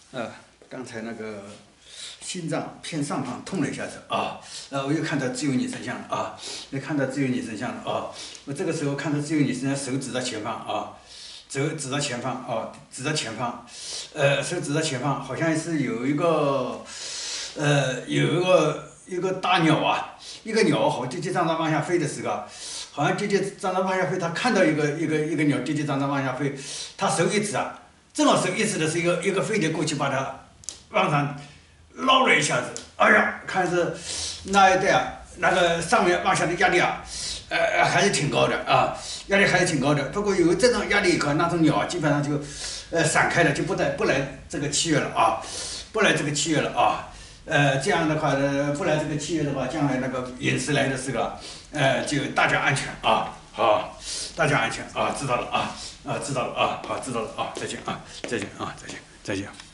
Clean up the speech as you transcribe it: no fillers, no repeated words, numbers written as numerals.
呃，刚才那个心脏偏上方痛了一下子啊，我又看到自由女神像了啊，又看到自由女神像了啊，我这个时候看到自由女神像，手指着前方啊，指着前方啊，指着前方，手指着前方，好像是有一个，有一个大鸟啊，一个鸟好跌跌撞撞往下飞的时候，好像跌跌撞撞往下飞，他看到一个鸟跌跌撞撞往下飞，他手一指啊。正好手一指的是一个飞碟过去把它往上捞了一下子，哎呀，看是那一带啊，那个上面往下的压力啊，还是挺高的啊，压力还是挺高的。不过有这种压力以后，那种鸟啊基本上就散开了，就不来这个契约了啊，不来这个契约了啊。这样的话呢，不来这个契约的话，将来那个陨石来的时候，就大家安全啊，好，大家安全啊，知道了啊。知道了啊，好，知道了啊，再见啊，再见啊，再见，再见。